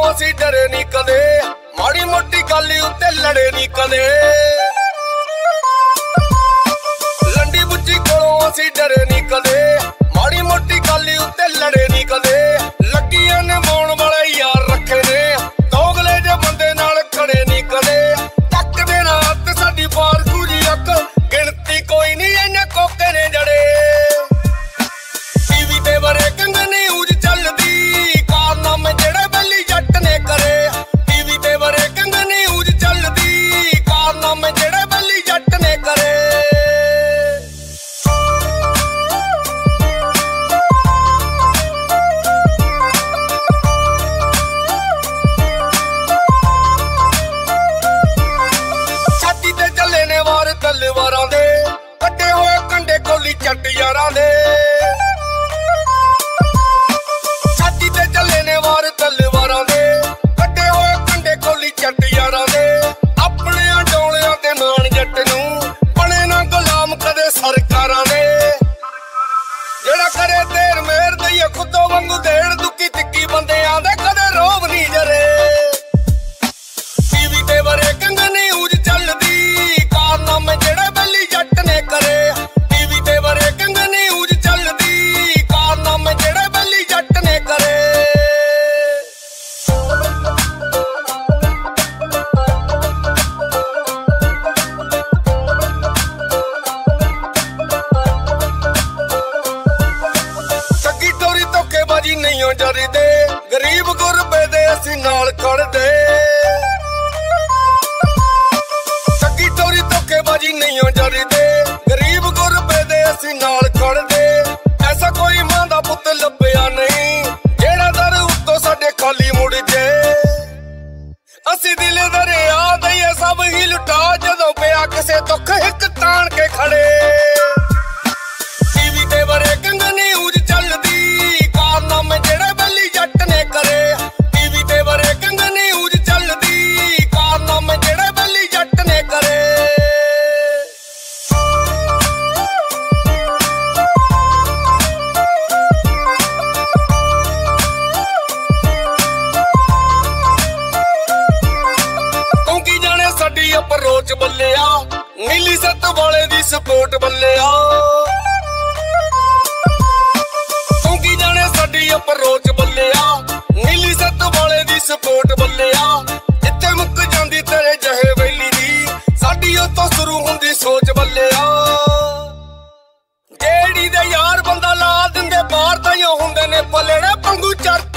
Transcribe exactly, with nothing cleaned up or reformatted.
असीं डरे नहीं कदे, माड़ी मोटी गल उत्ते लड़े नहीं कदे। लंडी बुच्ची कोलों असीं डरे नहीं कदे, माड़ी मोटी गल उत्ते लड़े नहीं कदे। लगियां ने मौन वाले यार रखे ने, दोगले जे बंदे नाल खड़े नहीं कदे। तक दे ना हत्थ साडी पार खूजी अक, गिणती कोई नहीं इन्ने कोके ने जड़े। टीवी ते वरे कंगनी ऊज चलदी, कारनामे जेड़े बेली जट ने करे। टीवी ते वरे कंगनी ऊज चलदी, कारनामे जेड़े बेली जट ने करे। छाती ते चले ने वार तलवारां दे, कट्टे होए कंडे कोली चट यारां दे। छाती ते चले ने वार तलवारां दे, कट्टे होए कंडे कोली चट यारां दे। अपने डोलियां ते मान जट नूं, बने ना गुलाम कदे सरकारां ने। जेड़ा करे देर मेहर दईए खुदों वांगू देड़, दुक्की तिक्की बंदियां दे कदे रोब नहीं जरे। टीवी ते वरे कंगनी ऊज चलदी, कारनामे जेड़े बेली जट ने करे। टीवी ते वरे कंगनी ऊज चलदी, कारनामे जेड़े बेली जट ने करे। ठगी टोरी धोखेबाजी नहीं हो जरी दे, गरीब गुरबे दे असीं नाल खड़दे। ठगी टोरी धोखेबाजी नहीं हो जरी दे, गरीब गुरबे दे असीं नाल खड़दे। ऐसा कोई मां दा पुत्त लभ्या नहीं, जेड़ा दर उत्तों साडे खाली मुड़ जे। असीं दिल दरिया दईए सब ही लुटा, जदों पिया किसे दुख हिक ताण के खड़े। टीवी ते वरे कंगनी ऊज चलदी, कारनामे जेड़े बेली जट ने करे। टीवी ते वरे कंगनी ऊज चलदी, कारनामे जेड़े बेली जट ने करे। तूं की जाने साडी अप्रोच बल्लिया, नीली सत वाले दी सपोर्ट बल्लिया। तूं की जाने साडी अप्रोच बल्लिया, नीली सत वाले दी सपोर्ट बल्लिया। जिथे मुक जांदी तेरे जहे वेली दी, साडी उत्तों शुरू हुंदी सोच बल्लिया। जेड़ी दे यार बंदा ला दिंदे बाहर ताईं हुंदे ने पलेड़े पंगू चर